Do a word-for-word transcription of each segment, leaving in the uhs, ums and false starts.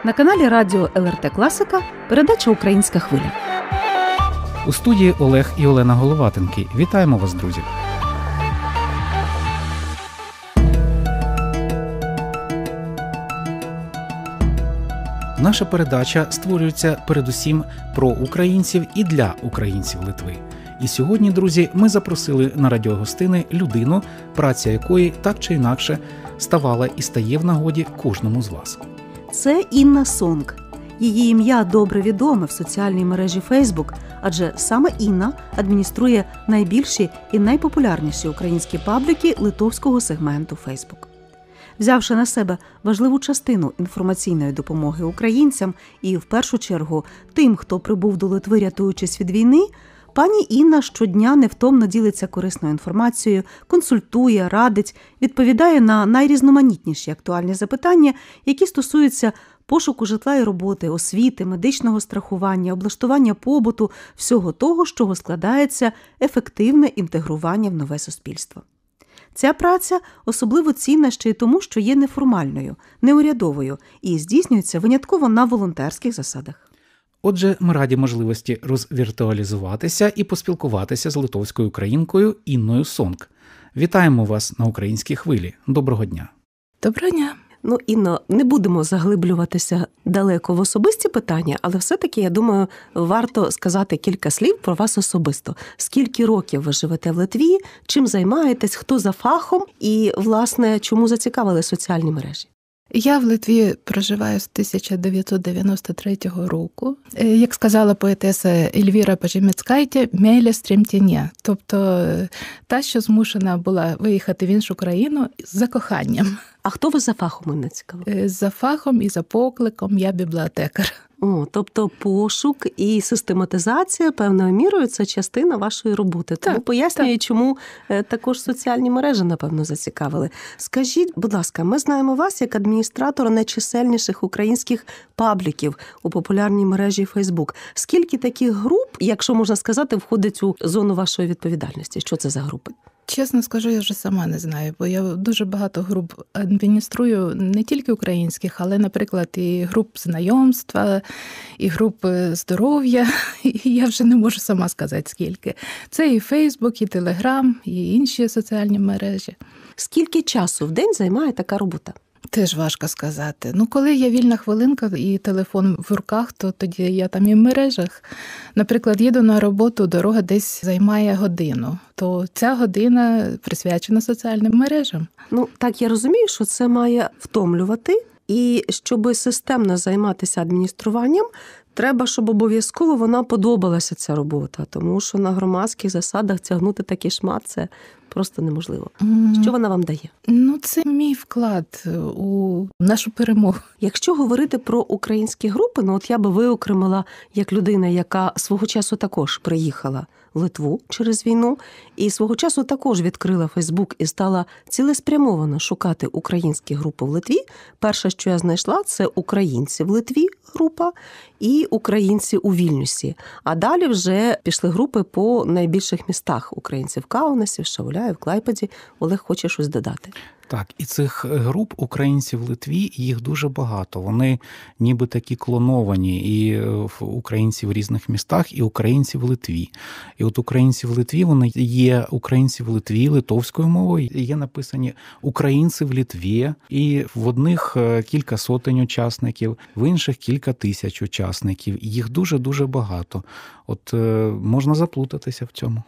На каналі радіо ел ер те Класика передача «Українська хвиля». У студії Олег і Олена Головатенки. Вітаємо вас, друзі! Наша передача створюється передусім про українців і для українців Литви. І сьогодні, друзі, ми запросили на радіогостини людину, праця якої так чи інакше ставала і стає в нагоді кожному з вас. Це Інна Сонг. Її ім'я добре відоме в соціальній мережі Facebook, адже саме Інна адмініструє найбільші і найпопулярніші українські пабліки литовського сегменту Facebook. Взявши на себе важливу частину інформаційної допомоги українцям і, в першу чергу, тим, хто прибув до Литви, рятуючись від війни, пані Інна щодня невтомно ділиться корисною інформацією, консультує, радить, відповідає на найрізноманітніші актуальні запитання, які стосуються пошуку житла і роботи, освіти, медичного страхування, облаштування побуту, всього того, з чого складається ефективне інтегрування в нове суспільство. Ця праця особливо цінна ще й тому, що є неформальною, неурядовою і здійснюється винятково на волонтерських засадах. Отже, ми раді можливості розвіртуалізуватися і поспілкуватися з литовською українкою Інною Сонг. Вітаємо вас на «Українській хвилі». Доброго дня. Доброго дня. Ну, Інно, не будемо заглиблюватися далеко в особисті питання, але все-таки, я думаю, варто сказати кілька слів про вас особисто. Скільки років ви живете в Литві, чим займаєтесь, хто за фахом і, власне, чому зацікавили соціальні мережі? Я в Литві проживаю з тисяча дев'ятсот дев'яносто третього року. Як сказала поетеса Ельвіра Пожемецькайте, «Мейле стрімтєнє», тобто та, що змушена була виїхати в іншу країну за коханням. А хто ви за фахом, мене цікаво? За фахом і за покликом я бібліотекар. О, тобто пошук і систематизація певною мірою – це частина вашої роботи. Тому так, пояснюю, так. чому також соціальні мережі, напевно, зацікавили. Скажіть, будь ласка, ми знаємо вас як адміністратора найчисельніших українських пабліків у популярній мережі Facebook. Скільки таких груп, якщо можна сказати, входить у зону вашої відповідальності? Що це за групи? Чесно скажу, я вже сама не знаю, бо я дуже багато груп адмініструю, не тільки українських, але, наприклад, і груп знайомства, і груп здоров'я, і я вже не можу сама сказати, скільки. Це і Фейсбук, і Телеграм, і інші соціальні мережі. Скільки часу в день займає така робота? Теж важко сказати. Ну, коли є вільна хвилинка і телефон в руках, то тоді я там і в мережах. Наприклад, їду на роботу, дорога десь займає годину, то ця година присвячена соціальним мережам. Ну, так я розумію, що це має втомлювати, і щоб системно займатися адмініструванням, треба, щоб обов'язково вона подобалася, ця робота, тому що на громадських засадах тягнути такий шмат – це просто неможливо. Mm. Що вона вам дає? Ну, це мій вклад у нашу перемогу. Якщо говорити про українські групи, ну от я би виокремила як людина, яка свого часу також приїхала в Литву через війну, і свого часу також відкрила Фейсбук і стала цілеспрямовано шукати українські групи в Литві. Перше, що я знайшла, це «Українці в Литві» група і «Українці у Вільнюсі». А далі вже пішли групи по найбільших містах українців: Каунасі, Шауляї, в Клайпеді. Олег хоче щось додати. Так, і цих груп українців в Литві, їх дуже багато. Вони ніби такі клоновані, і українці в різних містах, і українці в Литві. І от українці в Литві, вони є українці в Литві литовською мовою, є написані українці в Литві, і в одних кілька сотень учасників, в інших кілька тисяч учасників. Їх дуже-дуже багато. От можна заплутатися в цьому.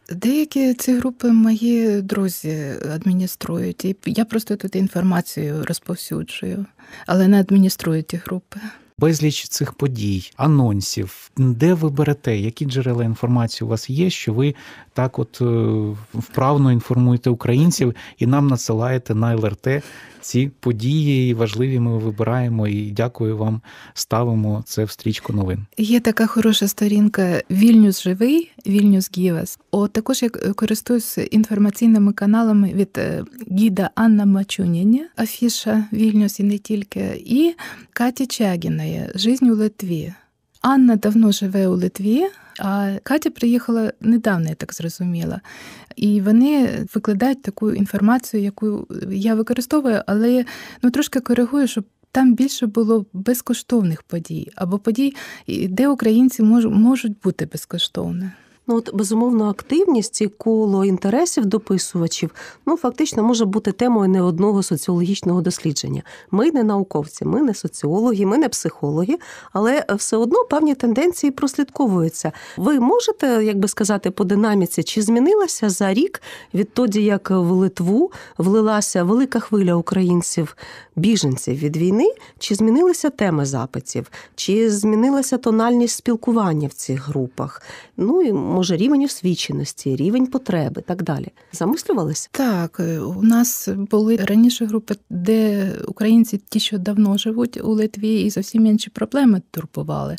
Деякі ці групи мої друзі адмініструють, і я просто тут інформацію розповсюджую, але не адмініструю ті групи. Безліч цих подій, анонсів, де ви берете, які джерела інформації у вас є, що ви так от вправно інформуєте українців і нам надсилаєте на ел ер те ці події важливі, ми вибираємо і дякую вам, ставимо це в стрічку новин. Є така хороша сторінка «Вільнюс живий», «Вільнюс Гівас». О, також я користуюся інформаційними каналами від гіда Анна Мачуніні, афіша «Вільнюс» і не тільки, і Каті Чагіної «Жизнь у Литві». Анна давно живе у Литві, а Катя приїхала недавно, я так зрозуміла. І вони викладають таку інформацію, яку я використовую, але ну, трошки коригую, щоб там більше було безкоштовних подій, або подій, де українці можуть бути безкоштовні. Ну, от, безумовно, активність і коло інтересів дописувачів, ну, фактично, може бути темою не одного соціологічного дослідження. Ми не науковці, ми не соціологи, ми не психологи, але все одно певні тенденції прослідковуються. Ви можете, як би сказати, по динаміці, чи змінилася за рік відтоді, як в Литву влилася велика хвиля українців, біженців від війни, чи змінилися теми запитів, чи змінилася тональність спілкування в цих групах? Ну, і може рівень освіченості, рівень потреби, так далі. Замислювалися? Так, у нас були раніше групи, де українці ті, що давно живуть у Литві, і зовсім інші проблеми турбували.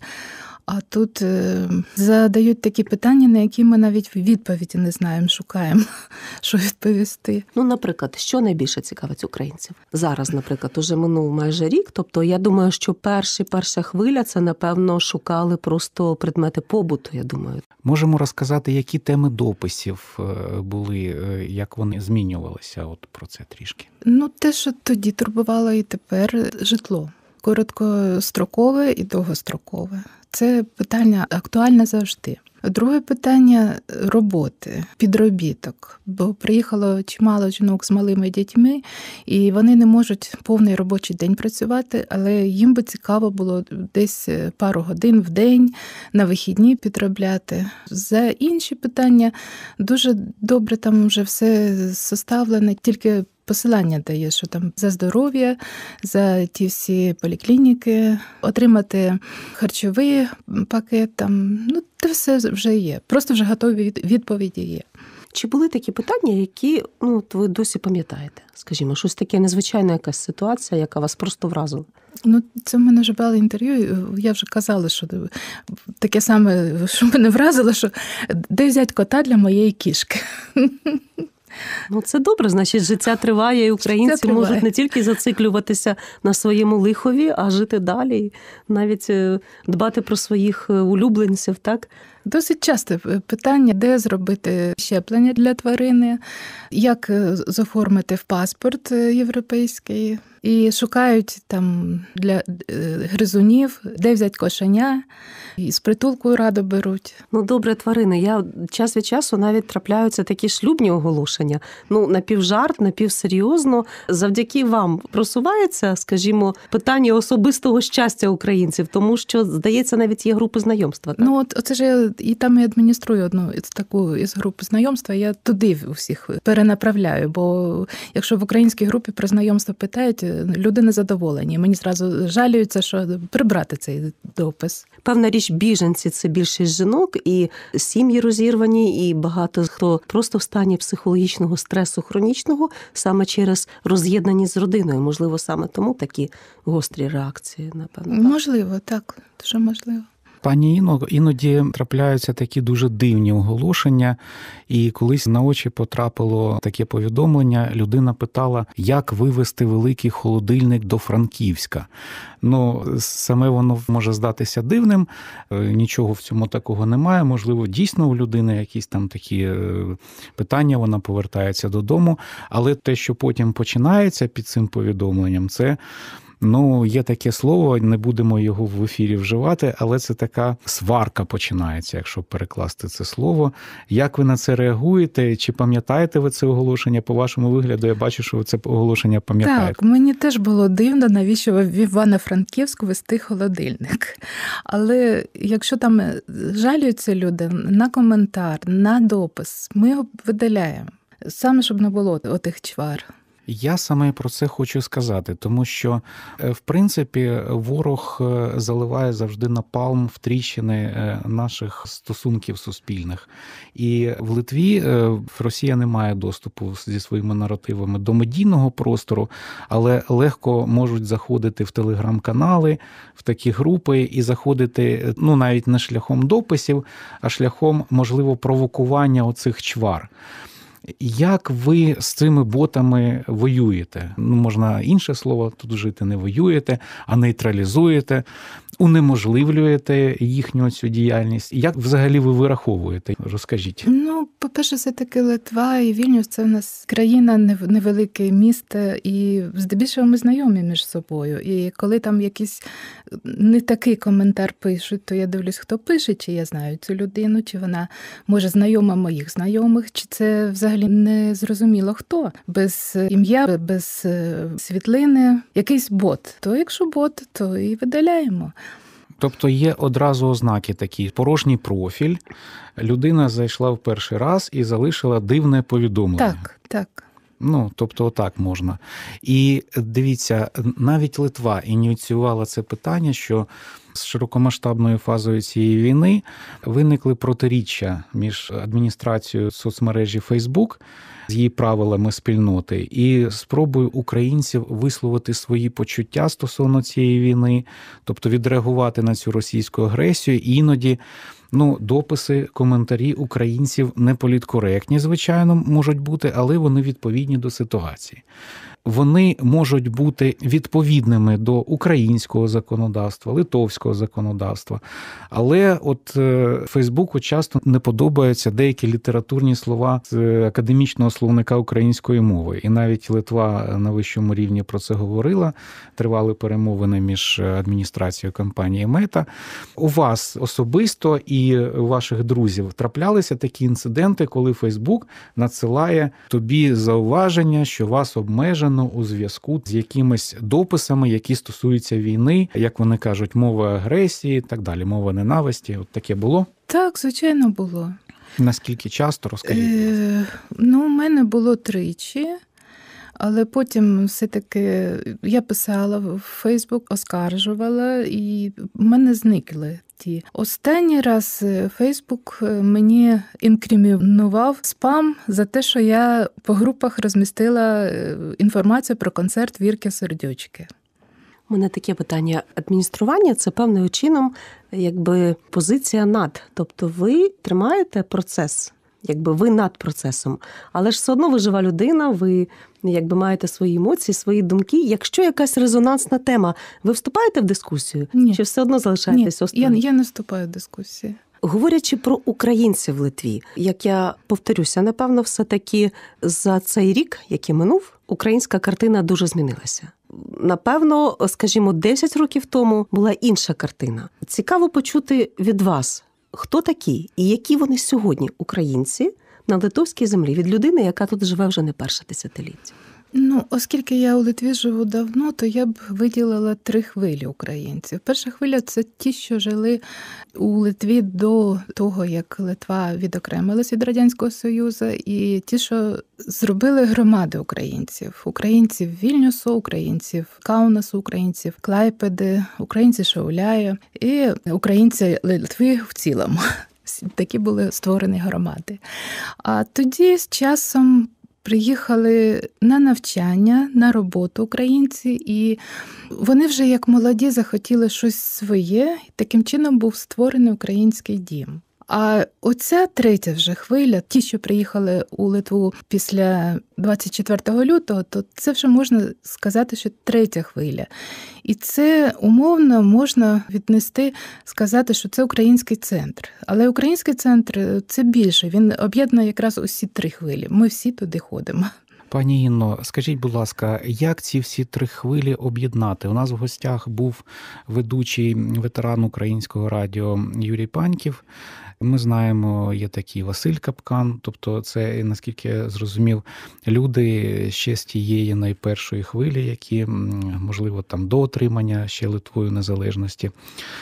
А тут задають такі питання, на які ми навіть відповіді не знаємо, шукаємо, що відповісти. Ну, наприклад, що найбільше цікавить українців? Зараз, наприклад, уже минув майже рік, тобто я думаю, що перші, перша хвиля, це, напевно, шукали просто предмети побуту, я думаю. Можемо розказати, які теми дописів були, як вони змінювалися, от про це трішки? Ну, те, що тоді турбувало і тепер – житло. Короткострокове і довгострокове. Це питання актуальне завжди. Друге питання – роботи, підробіток. Бо приїхало чимало жінок з малими дітьми, і вони не можуть повний робочий день працювати, але їм би цікаво було десь пару годин в день на вихідні підробляти. За інші питання дуже добре там вже все составлене, тільки посилання дає, що там за здоров'я, за ті всі поліклініки, отримати харчовий пакет, там, ну, це все вже є. Просто вже готові відповіді є. Чи були такі питання, які, ну, ви досі пам'ятаєте? Скажімо, щось таке незвичайна якась ситуація, яка вас просто вразила? Ну, це в мене вже брали інтерв'ю, я вже казала, що таке саме, що мене вразило, що де взяти кота для моєї кішки? Ну, це добре, значить, життя триває, і українці життя триває. Можуть не тільки зациклюватися на своєму лихові, а жити далі, навіть дбати про своїх улюбленців, так? Досить часте питання, де зробити щеплення для тварини, як заоформити в паспорт європейський. І шукають там для гризунів, де взяти кошеня, і з притулку радо беруть. Ну, добре, тварини. Я час від часу навіть трапляються такі шлюбні оголошення. Ну, напівжарт, напівсерйозно. Завдяки вам просувається, скажімо, питання особистого щастя українців, тому що, здається, навіть є групи знайомства. Так? Ну, от оце ж я і там і адмініструю одну із таку із групи знайомства, я туди всіх перенаправляю, бо якщо в українській групі про знайомство питають, люди незадоволені. Мені зразу жалюються, що прибрати цей допис. Певна річ, біженці – це більшість жінок, і сім'ї розірвані, і багато хто просто в стані психологічного стресу хронічного саме через роз'єднаність з родиною. Можливо, саме тому такі гострі реакції, напевно. Так? Можливо, так. Дуже можливо. Пані Іно, іноді трапляються такі дуже дивні оголошення, і колись на очі потрапило таке повідомлення, людина питала, як вивезти великий холодильник до Франківська. Ну, саме воно може здатися дивним, нічого в цьому такого немає, можливо, дійсно у людини якісь там такі питання, вона повертається додому, але те, що потім починається під цим повідомленням, це Ну, є таке слово, не будемо його в ефірі вживати, але це така сварка починається, якщо перекласти це слово. Як ви на це реагуєте? Чи пам'ятаєте ви це оголошення? По вашому вигляду, я бачу, що ви це оголошення пам'ятаєте. Так, мені теж було дивно, навіщо в Івано-Франківську вести холодильник. Але якщо там жалюються люди на коментар, на допис, ми його видаляємо. Саме, щоб не було отих чвар. Я саме про це хочу сказати, тому що, в принципі, ворог заливає завжди напалм в тріщини наших стосунків суспільних. І в Литві Росія не має доступу зі своїми наративами до медійного простору, але легко можуть заходити в телеграм-канали, в такі групи і заходити, ну, навіть не шляхом дописів, а шляхом, можливо, провокування оцих чвар. Як ви з цими ботами воюєте? Ну, можна інше слово тут вжити, не воюєте, а нейтралізуєте, унеможливлюєте їхню цю діяльність. Як взагалі ви вираховуєте? Розкажіть. Ну, по-перше, все-таки Литва і Вільнюс – це в нас країна, невелике місто, і здебільшого ми знайомі між собою. І коли там якийсь не такий коментар пишуть, то я дивлюсь, хто пише, чи я знаю цю людину, чи вона, може, знайома моїх знайомих, чи це взагалі не зрозуміло хто. Без ім'я, без світлини, якийсь бот. То якщо бот, то і видаляємо. Тобто є одразу ознаки такі. Порожній профіль, людина зайшла в перший раз і залишила дивне повідомлення. Так, так. Ну, тобто отак можна. І дивіться, навіть Литва ініціювала це питання, що з широкомасштабною фазою цієї війни виникли протиріччя між адміністрацією соцмережі Facebook з її правилами спільноти і спробою українців висловити свої почуття стосовно цієї війни, тобто відреагувати на цю російську агресію. І іноді ну, дописи, коментарі українців не політкоректні, звичайно, можуть бути, але вони відповідні до ситуації. Вони можуть бути відповідними до українського законодавства, литовського законодавства. Але от Фейсбуку часто не подобаються деякі літературні слова з академічного словника української мови. І навіть Литва на вищому рівні про це говорила. Тривали перемовини між адміністрацією компанії Мета. У вас особисто і у ваших друзів траплялися такі інциденти, коли Фейсбук надсилає тобі зауваження, що вас обмежено у зв'язку з якимись дописами, які стосуються війни, як вони кажуть, мова агресії і так далі, мова ненависті. От таке було? Так, звичайно, було. Наскільки часто? Розкажіть. Е, ну, у мене було тричі, але потім все-таки я писала в Фейсбук, оскаржувала, і в мене зникли ті. Останній раз Фейсбук мені інкримінував спам за те, що я по групах розмістила інформацію про концерт Вірки Сердючки. У мене таке питання. Адміністрування – це певним чином якби позиція над. Тобто ви тримаєте процес, якби ви над процесом. Але ж все одно ви жива людина, ви якби маєте свої емоції, свої думки. Якщо якась резонансна тема, ви вступаєте в дискусію? Ні. Чи все одно залишаєтесь осторонь? Ні, я, я не вступаю в дискусії. Говорячи про українців в Литві, як я повторюся, напевно, все-таки за цей рік, який минув, українська картина дуже змінилася. Напевно, скажімо, десять років тому була інша картина. Цікаво почути від вас, хто такі і які вони сьогодні українці на литовській землі від людини, яка тут живе вже не перше десятиліття. Ну, оскільки я у Литві живу давно, то я б виділила три хвилі українців. Перша хвиля – це ті, що жили у Литві до того, як Литва відокремилась від Радянського Союзу, і ті, що зробили громади українців. Українців Вільнюсу, українців Каунасу, українців Клайпеди, українці Шауляя і українці Литви в цілому. Такі були створені громади. А тоді з часом приїхали на навчання, на роботу українці, і вони вже як молоді захотіли щось своє, і таким чином був створений український дім. А оця третя вже хвиля, ті, що приїхали у Литву після двадцять четвертого лютого, то це вже можна сказати, що третя хвиля. І це умовно можна віднести, сказати, що це український центр. Але український центр – це більше, він об'єднує якраз усі три хвилі. Ми всі туди ходимо. Пані Інно, скажіть, будь ласка, як ці всі три хвилі об'єднати? У нас в гостях був ведучий ветеран українського радіо Юрій Паньків. Ми знаємо, є такий Василь Капкан, тобто це, наскільки я зрозумів, люди ще з тієї найпершої хвилі, які, можливо, там до отримання ще Литвою незалежності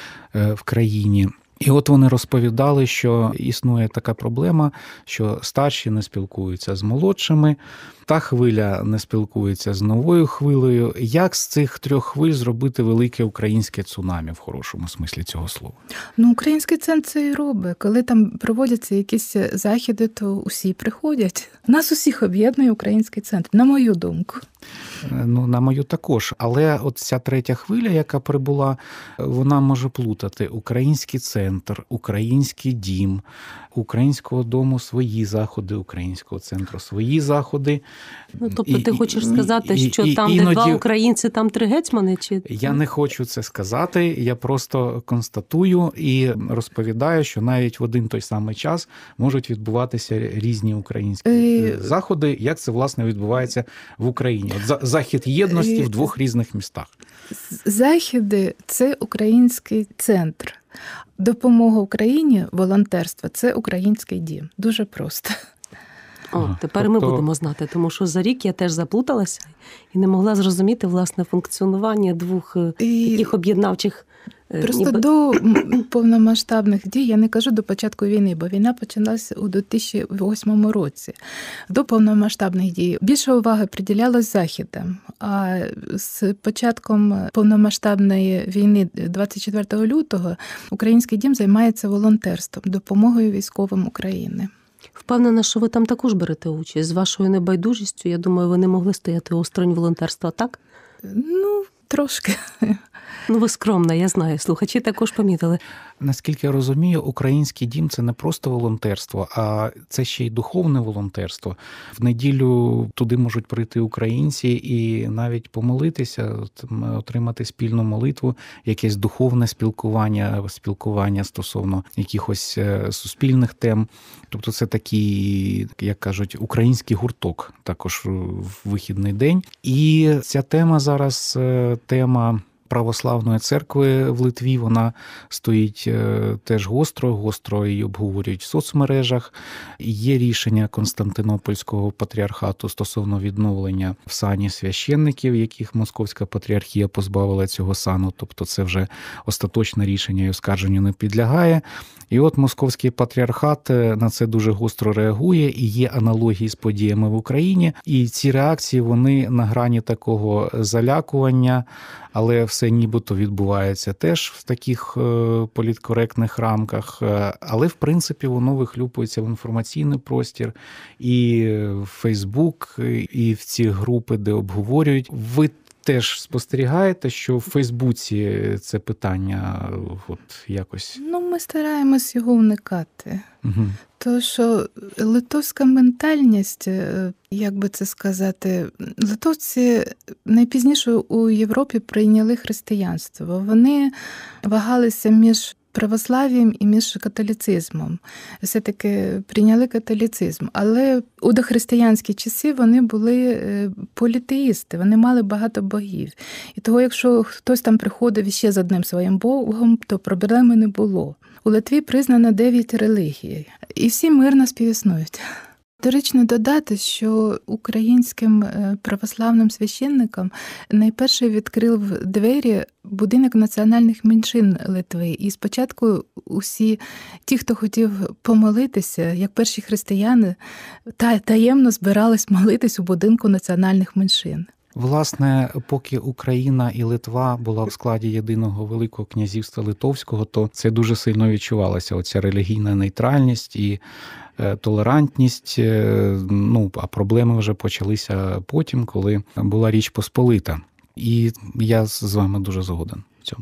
в країні. І от вони розповідали, що існує така проблема, що старші не спілкуються з молодшими, та хвиля не спілкується з новою хвилею. Як з цих трьох хвиль зробити велике українське цунамі в хорошому смислі цього слова? Ну, український центр це і робить. Коли там проводяться якісь заходи, то усі приходять. Нас усіх об'єднує український центр, на мою думку. Ну, на мою також. Але от ця третя хвиля, яка прибула, вона може плутати український центр, центр, Український дім, Українського дому свої заходи, Українського центру свої заходи. Ну, тобто ти і, хочеш сказати, і, що і, там, іноді... де два українці, там три гетьмани? Чи... Я не хочу це сказати, я просто констатую і розповідаю, що навіть в один той самий час можуть відбуватися різні українські і... заходи, як це, власне, відбувається в Україні. От захід єдності і... в двох різних містах. Західи – це український центр. Допомога Україні, волонтерство – це український дім. Дуже просто. О, тепер тобто... ми будемо знати, тому що за рік я теж заплуталася і не могла зрозуміти, власне, функціонування двох і... таких об'єднавчих. Просто ніби... до повномасштабних дій, я не кажу до початку війни, бо війна почалася у дві тисячі восьмому році. До повномасштабних дій більше уваги приділялось західам. А з початком повномасштабної війни двадцять четвертого лютого Український дім займається волонтерством, допомогою військовим України. Впевнена, що ви там також берете участь. З вашою небайдужістю, я думаю, ви не могли стояти осторонь волонтерства, так? Ну, трошки. Ну, ви скромна, я знаю. Слухачі також помітили. Наскільки я розумію, Український дім – це не просто волонтерство, а це ще й духовне волонтерство. В неділю туди можуть прийти українці і навіть помолитися, отримати спільну молитву, якесь духовне спілкування, спілкування стосовно якихось суспільних тем. Тобто це такий, як кажуть, український гурток також в вихідний день. І ця тема зараз тема Православної церкви в Литві, вона стоїть теж гостро, гостро її обговорюють в соцмережах. Є рішення Константинопольського патріархату стосовно відновлення в сані священників, яких Московська патріархія позбавила цього сану, тобто це вже остаточне рішення і оскарженню не підлягає. І от Московський патріархат на це дуже гостро реагує, і є аналогії з подіями в Україні. І ці реакції, вони на грані такого залякування, але все нібито відбувається теж в таких політкоректних рамках. Але, в принципі, воно вихлюпується в інформаційний простір і в Фейсбук, і в ці групи, де обговорюють. Ви теж спостерігаєте, що в Фейсбуці це питання от якось... Ну, ми стараємось його уникати. Угу. То, що литовська ментальність, як би це сказати, литовці найпізніше у Європі прийняли християнство. Вони вагалися між православ'ям і між католіцизмом. Все-таки прийняли католіцизм. Але у дохристиянські часи вони були політеїсти, вони мали багато богів. І того, якщо хтось там приходив ще з одним своїм богом, то проблеми не було. У Литві признано дев'ять релігій, і всі мирно співіснують. Доречно додати, що українським православним священникам найперше відкрив двері будинок національних меншин Литви. І спочатку усі ті, хто хотів помолитися, як перші християни, таємно збирались молитись у будинку національних меншин. Власне, поки Україна і Литва була в складі єдиного Великого князівства Литовського, то це дуже сильно відчувалося, оця релігійна нейтральність і толерантність. Ну, а проблеми вже почалися потім, коли була Річ Посполита. І я з вами дуже згоден в цьому.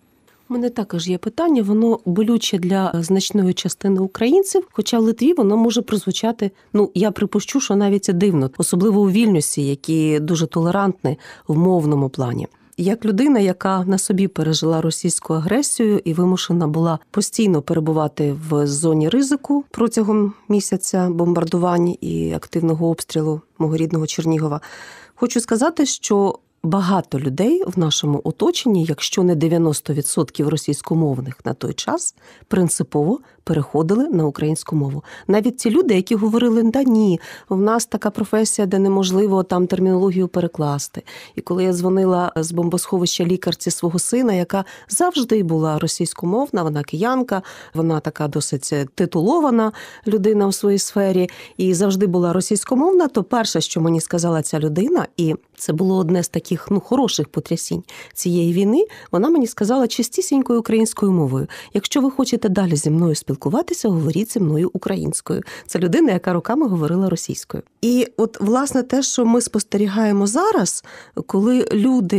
У мене також є питання, воно болюче для значної частини українців, хоча в Литві воно може прозвучати, ну, я припущу, що навіть це дивно, особливо у Вільнюсі, які дуже толерантні в мовному плані. Як людина, яка на собі пережила російську агресію і вимушена була постійно перебувати в зоні ризику протягом місяця бомбардувань і активного обстрілу мого рідного Чернігова, хочу сказати, що багато людей в нашому оточенні, якщо не дев'яносто відсотків російськомовних на той час, принципово переходили на українську мову. Навіть ті люди, які говорили, да ні, в нас така професія, де неможливо там термінологію перекласти. І коли я дзвонила з бомбосховища лікарці свого сина, яка завжди була російськомовна, вона киянка, вона така досить титулована людина в своїй сфері, і завжди була російськомовна, то перше, що мені сказала ця людина, і це було одне з таких, ну, хороших потрясінь цієї війни, вона мені сказала чистісінькою українською мовою: якщо ви хочете далі зі мною спілкуватися, говоріть зі мною українською. Це людина, яка роками говорила російською. І от, власне, те, що ми спостерігаємо зараз, коли люди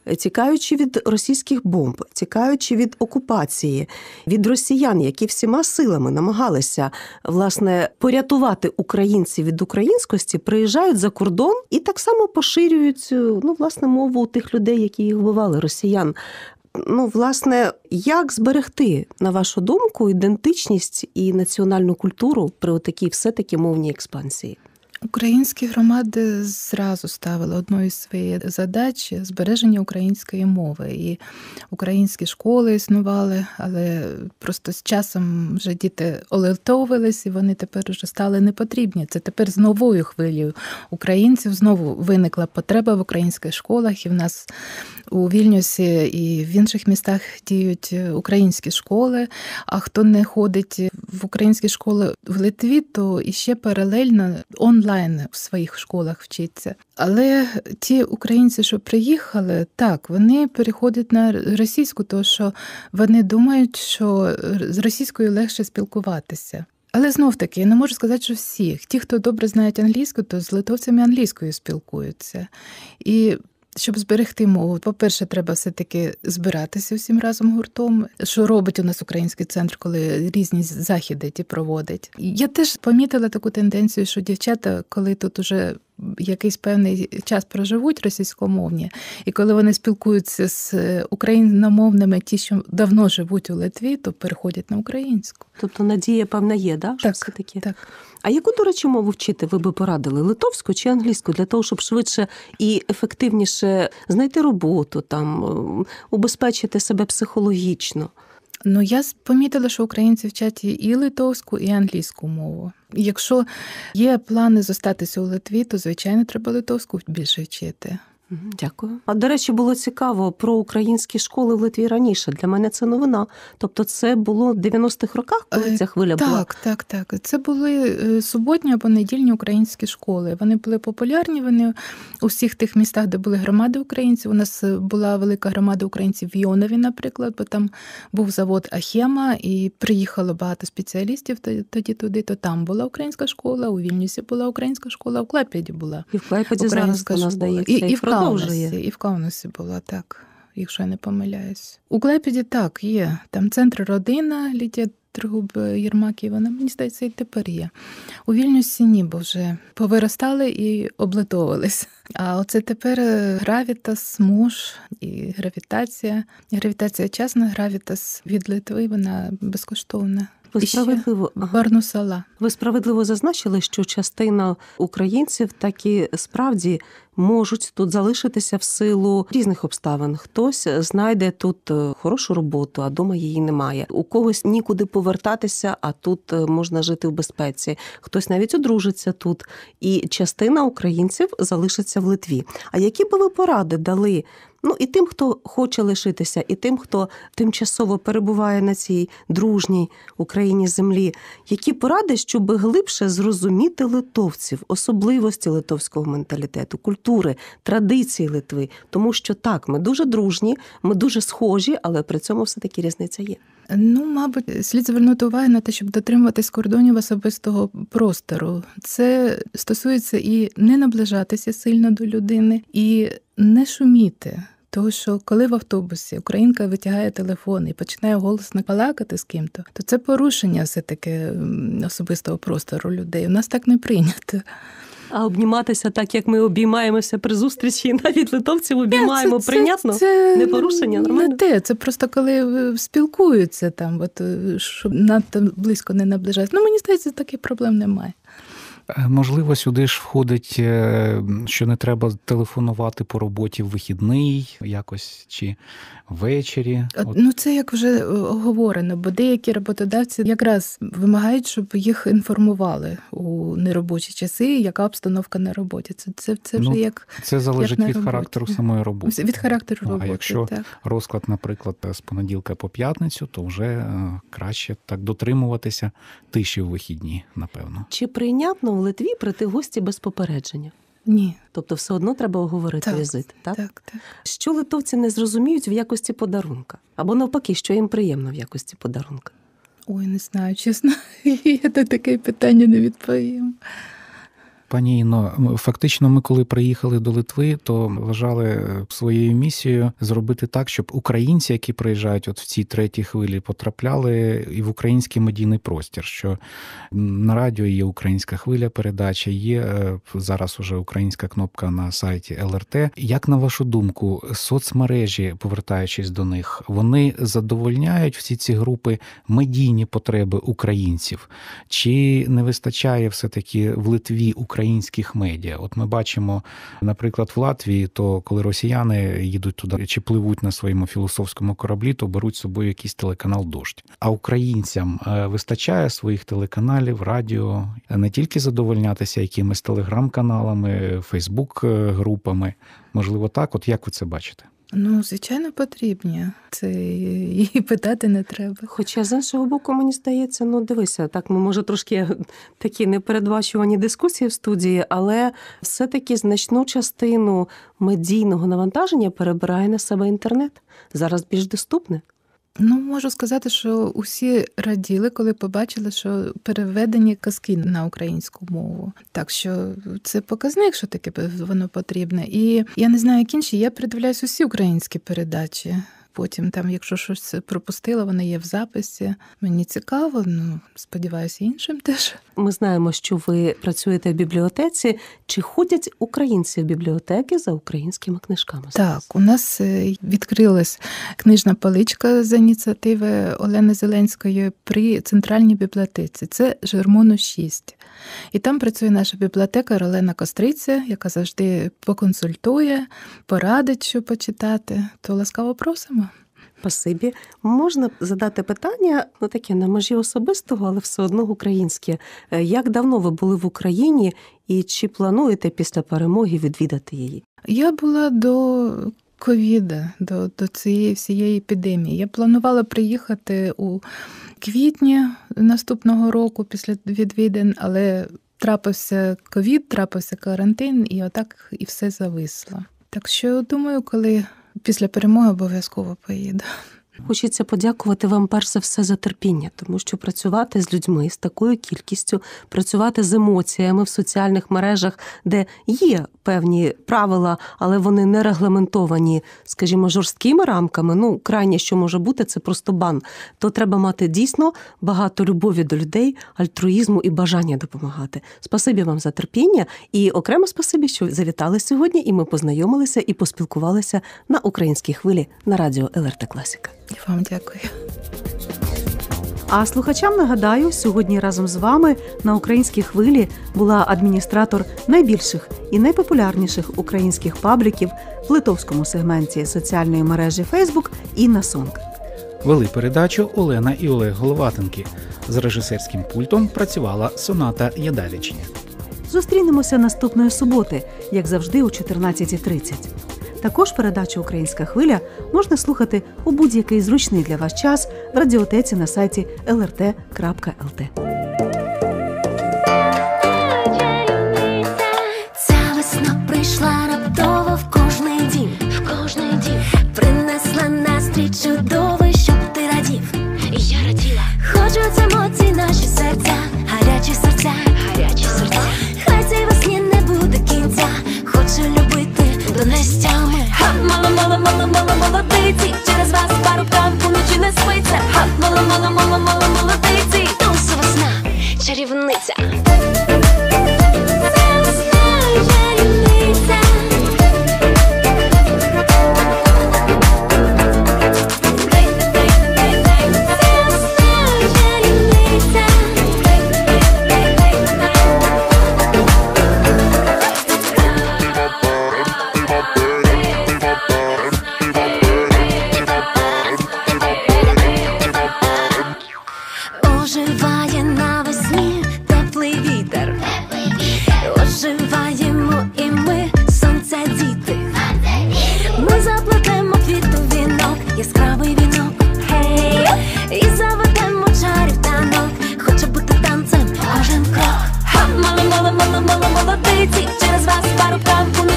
тікаючи від російських бомб, тікаючи від окупації, від росіян, які всіма силами намагалися, власне, порятувати українців від українськості, приїжджають за кордон і так само поширюють, ну, власне, мову тих людей, які їх вбивали, росіян. Ну, власне, як зберегти, на вашу думку, ідентичність і національну культуру при такій все-таки мовній експансії? Українські громади зразу ставили одною із своїх задач збереження української мови. І українські школи існували, але просто з часом вже діти олитовились, і вони тепер вже стали непотрібні. Це тепер з новою хвилею українців знову виникла потреба в українських школах, і в нас у Вільнюсі і в інших містах діють українські школи, а хто не ходить в українські школи в Литві, то іще паралельно онлайн в своїх школах вчиться. Але ті українці, що приїхали, так, вони переходять на російську, тому що вони думають, що з російською легше спілкуватися. Але знов-таки, я не можу сказати, що всіх. Ті, хто добре знають англійську, то з литовцями англійською спілкуються. І щоб зберегти мову, по-перше, треба все-таки збиратися всім разом гуртом, що робить у нас Український центр, коли різні заходи ті проводить. Я теж помітила таку тенденцію, що дівчата, коли тут уже якийсь певний час проживуть російськомовні, і коли вони спілкуються з україномовними, ті, що давно живуть у Литві, то переходять на українську. Тобто надія, певна, є, да? Що так? Все-таки? Так. А яку, до речі, мову вчити ви би порадили? Литовську чи англійську? Для того, щоб швидше і ефективніше знайти роботу, там, убезпечити себе психологічно? Ну, я помітила, що українці вчать і литовську, і англійську мову. Якщо є плани зостатися у Литві, то, звичайно, треба литовську більше вчити. Дякую. А, до речі, було цікаво про українські школи в Литві раніше. Для мене це новина. Тобто це було в дев'яностих роках, коли ця хвиля так, була? Так, так, так. Це були суботні або недільні українські школи. Вони були популярні, вони у всіх тих містах, де були громади українців. У нас була велика громада українців в Йонові, наприклад, бо там був завод Ахема, і приїхало багато спеціалістів тоді туди, то там була українська школа, у Вільнюсі була українська школа, у Клайпеді була. І в Клайпеді зараз, вона, здається, і, і, і в продовжує. І в Каунасі була, так, якщо я не помиляюсь. У Клайпеді так, є. Там центр родина, Лідія Тригуб-Єрмаків, вона, мені здається, і тепер є. У Вільнюсі ні, бо вже повиростали і облитовувались. А оце тепер Гравітас, Муш і Гравітація. Гравітація чесна, Гравітас від Литви, вона безкоштовна. Ви справедливо, Барнусала. Ви справедливо зазначили, що частина українців таки справді можуть тут залишитися в силу різних обставин. Хтось знайде тут хорошу роботу, а дома її немає. У когось нікуди повертатися, а тут можна жити в безпеці. Хтось навіть одружиться тут. І частина українців залишиться в Литві. А які би ви поради дали, ну, і тим, хто хоче лишитися, і тим, хто тимчасово перебуває на цій дружній Україні землі? Які поради, щоб глибше зрозуміти литовців, особливості литовського менталітету, культури, традиції Литви? Тому що так, ми дуже дружні, ми дуже схожі, але при цьому все-таки різниця є. Ну, мабуть, слід звернути увагу на те, щоб дотримуватись кордонів особистого простору. Це стосується і не наближатися сильно до людини, і не шуміти. Тому що коли в автобусі українка витягає телефон і починає голосно балакати з ким-то, то це порушення все-таки особистого простору людей. У нас так не прийнято. А обніматися так, як ми обіймаємося при зустрічі, навіть литовців обіймаємо, це, прийнятно? Це не порушення, нормально? Не те, це просто коли спілкуються там, от, щоб надто близько не наближатися. Ну, мені здається, таких проблем немає. Можливо, сюди ж входить, що не треба телефонувати по роботі в вихідний якось чи ввечері. Ну, це як вже оговорено, бо деякі роботодавці якраз вимагають, щоб їх інформували у неробочі часи, яка обстановка на роботі. Це, це, це вже ну, як Це залежить як від характеру самої роботи. Від характеру ну, роботи, А якщо так. розклад, наприклад, з понеділка по п'ятницю, то вже краще так дотримуватися тиші в вихідні, напевно. Чи прийнятно в Литві прийти в гості без попередження? Ні. Тобто все одно треба оговорити так, візит, так? Так, так? Що литовці не зрозуміють в якості подарунка? Або навпаки, що їм приємно в якості подарунка? Ой, не знаю, чесно. Я на таке питання не відповім. Пані Інно, фактично ми, коли приїхали до Литви, то вважали своєю місією зробити так, щоб українці, які приїжджають от в цій третій хвилі, потрапляли і в український медійний простір, що на радіо є українська хвиля передачі, є зараз уже українська кнопка на сайті ел ер те. Як, на вашу думку, соцмережі, повертаючись до них, вони задовольняють всі ці групи медійні потреби українців? Чи не вистачає все-таки в Литві українських медіа? От ми бачимо, наприклад, в Латвії, то коли росіяни їдуть туди чи пливуть на своєму філософському кораблі, то беруть з собою якийсь телеканал «Дождь». А українцям вистачає своїх телеканалів, радіо, не тільки задовольнятися якимись телеграм-каналами, фейсбук-групами? Можливо, так? От як ви це бачите? Ну, звичайно, потрібні. Це і питати не треба. Хоча, з іншого боку, мені здається, ну, дивися, так, ми, може, трошки такі непередбачувані дискусії в студії, але все-таки значну частину медійного навантаження перебирає на себе інтернет. Зараз більш доступне. Ну, можу сказати, що усі раділи, коли побачили, що переведені казки на українську мову. Так що це показник, що таке воно потрібне. І я не знаю, як інші, я передивляюсь усі українські передачі. Потім там, якщо щось пропустила, вони є в записі. Мені цікаво, ну, сподіваюся, іншим теж. Ми знаємо, що ви працюєте в бібліотеці. Чи ходять українці в бібліотеки за українськими книжками? Так, у нас відкрилась книжна поличка з ініціативи Олени Зеленської при Центральній бібліотеці. Це Жермону шість. І там працює наша бібліотекар Олена Костриця, яка завжди поконсультує, порадить, що почитати. То ласкаво просимо. Спасибі. Можна задати питання, ну таке на межі особистого, але все одно українське. Як давно ви були в Україні і чи плануєте після перемоги відвідати її? Я була до ковіда, до, до цієї всієї епідемії. Я планувала приїхати у квітні наступного року після відвідин, але трапився ковід, трапився карантин, і отак і все зависло. Так що, думаю, коли після перемоги обов'язково поїду. Хочеться подякувати вам перш за все за терпіння, тому що працювати з людьми з такою кількістю, працювати з емоціями в соціальних мережах, де є певні правила, але вони не регламентовані, скажімо, жорсткими рамками, ну, крайнє, що може бути, це просто бан, то треба мати дійсно багато любові до людей, альтруїзму і бажання допомагати. Спасибі вам за терпіння і окремо спасибі, що завітали сьогодні, і ми познайомилися і поспілкувалися на українській хвилі на радіо ел ер те Класика. І вам дякую. А слухачам нагадаю, сьогодні разом з вами на українській хвилі була адміністратор найбільших і найпопулярніших українських пабліків в литовському сегменті соціальної мережі Facebook Інна Сонг. Вели передачу Олена і Олег Головатенки. З режисерським пультом працювала Соната Ядалічня. Зустрінемося наступної суботи, як завжди, о чотирнадцята тридцять. Також передачу «Українська хвиля» можна слухати у будь-який зручний для вас час в радіотеці на сайті ел ер те крапка ел те. Ця весна прийшла раптово в кожний дім, в кожний дім. Принесла настрій чудовий, щоб ти радів. І я раділа. Хочуть емоцій наші серця, гарячі серця, гарячі серця. Хай цій весні не буде кінця, хочу любити до нестями. Ха, мало, мало, мало, мало, молодиці, через вас парубкам поночі не спиться. Ха, мало, мало, мало, мало, молодиці, тусу весна, чарівниця. Оживає навесні теплий вітер, оживаємо і ми, сонця діти. Ми заплетемо квіту вінок, яскравий вінок, гей, і заведемо чарів танок, хоче бути танцем кожен крок. Ха, мало, мало, мало, мало, молодиці, через вас парубкам